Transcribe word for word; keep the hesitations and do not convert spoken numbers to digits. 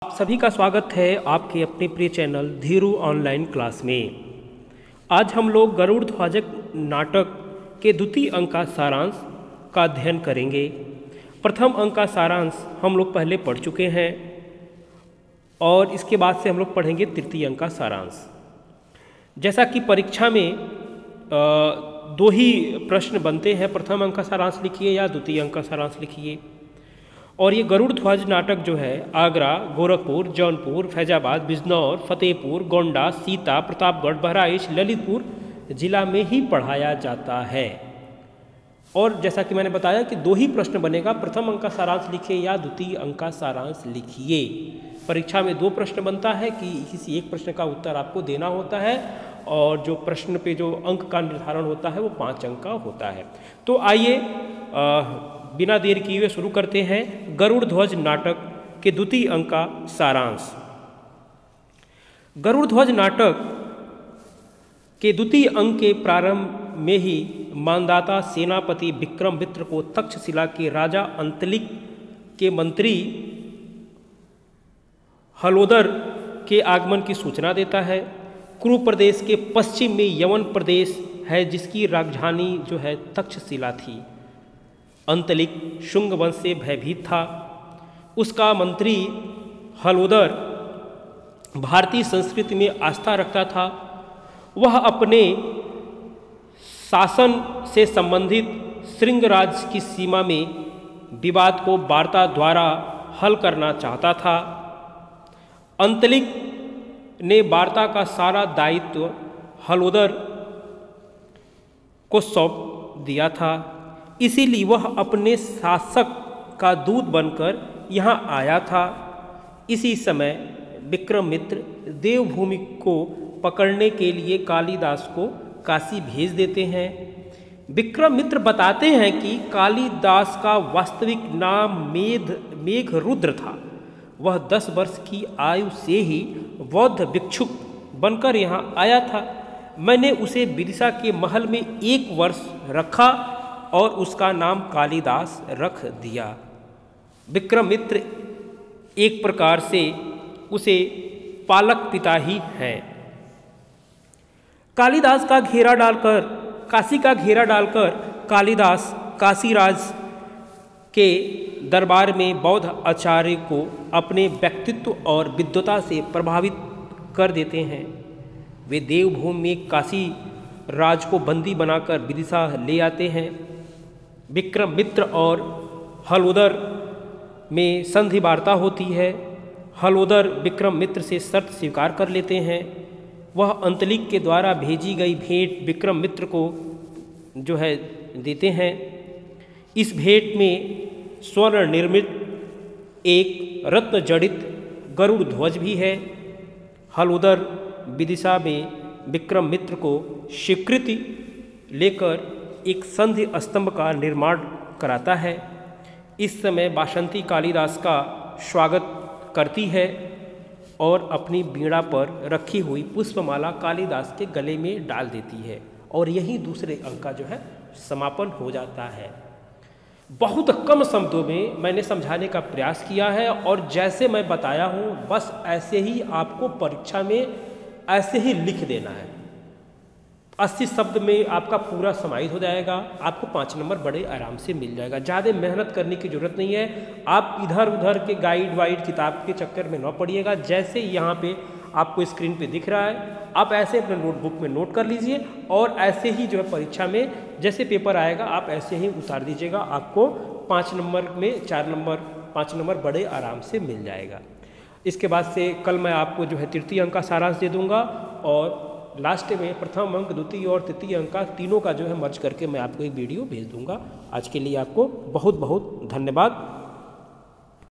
आप सभी का स्वागत है आपके अपने प्रिय चैनल धीरू ऑनलाइन क्लास में। आज हम लोग गरुड़ ध्वज नाटक के द्वितीय अंक का सारांश का अध्ययन करेंगे। प्रथम अंक का सारांश हम लोग पहले पढ़ चुके हैं और इसके बाद से हम लोग पढ़ेंगे तृतीय अंक का सारांश। जैसा कि परीक्षा में आ, दो ही प्रश्न बनते हैं, प्रथम अंक का सारांश लिखिए या द्वितीय अंक का सारांश लिखिए। और ये गरुड़ ध्वज नाटक जो है आगरा, गोरखपुर, जौनपुर, फैजाबाद, बिजनौर, फतेहपुर, गोंडा, सीता, प्रतापगढ़, बहराइच, ललितपुर जिला में ही पढ़ाया जाता है। और जैसा कि मैंने बताया कि दो ही प्रश्न बनेगा, प्रथम अंक का सारांश लिखिए या द्वितीय अंक का सारांश लिखिए। परीक्षा में दो प्रश्न बनता है कि किसी एक प्रश्न का उत्तर आपको देना होता है और जो प्रश्न पे जो अंक का निर्धारण होता है वो पाँच अंक का होता है। तो आइए बिना देर किए हुए शुरू करते हैं गरुड़ ध्वज नाटक के द्वितीय अंक का सारांश। गरुड़ ध्वज नाटक के द्वितीय अंक के प्रारंभ में ही मानदाता सेनापति विक्रमित्र को तक्षशिला के राजा अंतलिक के मंत्री हलोदर के आगमन की सूचना देता है। कुरु प्रदेश के पश्चिम में यवन प्रदेश है जिसकी राजधानी जो है तक्षशिला थी। अंतलिक शुंग वंश से भयभीत था। उसका मंत्री हलोदर भारतीय संस्कृति में आस्था रखता था। वह अपने शासन से संबंधित श्रृंगराज की सीमा में विवाद को वार्ता द्वारा हल करना चाहता था। अंतलिक ने वार्ता का सारा दायित्व हलोदर को सौंप दिया था, इसीलिए वह अपने शासक का दूत बनकर यहाँ आया था। इसी समय विक्रमित्र देवभूमि को पकड़ने के लिए कालिदास को काशी भेज देते हैं। विक्रमित्र बताते हैं कि कालिदास का वास्तविक नाम मेघ मेघरुद्र था। वह दस वर्ष की आयु से ही बौद्ध भिक्षुक बनकर यहाँ आया था। मैंने उसे विदिशा के महल में एक वर्ष रखा और उसका नाम कालिदास रख दिया। विक्रमित्र एक प्रकार से उसे पालक पिता ही हैं। कालिदास का घेरा डालकर काशी का घेरा डालकर कालिदास काशीराज के दरबार में बौद्ध आचार्य को अपने व्यक्तित्व और विद्वता से प्रभावित कर देते हैं। वे देवभूमि में काशी राज को बंदी बनाकर विदिशा ले आते हैं। विक्रमित्र और हलोदर में संधि वार्ता होती है। हलोदर विक्रमित्र से शर्त स्वीकार कर लेते हैं। वह अंतलिक के द्वारा भेजी गई भेंट विक्रमित्र को जो है देते हैं। इस भेंट में स्वर्ण निर्मित एक रत्न जड़ित गरुड़ ध्वज भी है। हलोदर विदिशा में विक्रमित्र को स्वीकृति लेकर एक संधि स्तंभ का निर्माण कराता है। इस समय वासंती कालिदास का स्वागत करती है और अपनी वीणा पर रखी हुई पुष्पमाला कालिदास के गले में डाल देती है और यही दूसरे अंक का जो है समापन हो जाता है। बहुत कम शब्दों में मैंने समझाने का प्रयास किया है और जैसे मैं बताया हूँ बस ऐसे ही आपको परीक्षा में ऐसे ही लिख देना है। अस्सी शब्द में आपका पूरा समाहित हो जाएगा। आपको पाँच नंबर बड़े आराम से मिल जाएगा। ज़्यादा मेहनत करने की ज़रूरत नहीं है। आप इधर उधर के गाइड वाइड किताब के चक्कर में न पड़िएगा। जैसे यहाँ पे आपको स्क्रीन पे दिख रहा है आप ऐसे अपने नोटबुक में नोट कर लीजिए और ऐसे ही जो है परीक्षा में जैसे पेपर आएगा आप ऐसे ही उतार दीजिएगा। आपको पाँच नंबर में चार नंबर पाँच नंबर बड़े आराम से मिल जाएगा। इसके बाद से कल मैं आपको जो है तृतीय अंक का सारांश दे दूंगा और लास्ट में प्रथम अंक, द्वितीय और तृतीय अंक का तीनों का जो है मर्ज करके मैं आपको एक वीडियो भेज दूंगा। आज के लिए आपको बहुत बहुत धन्यवाद।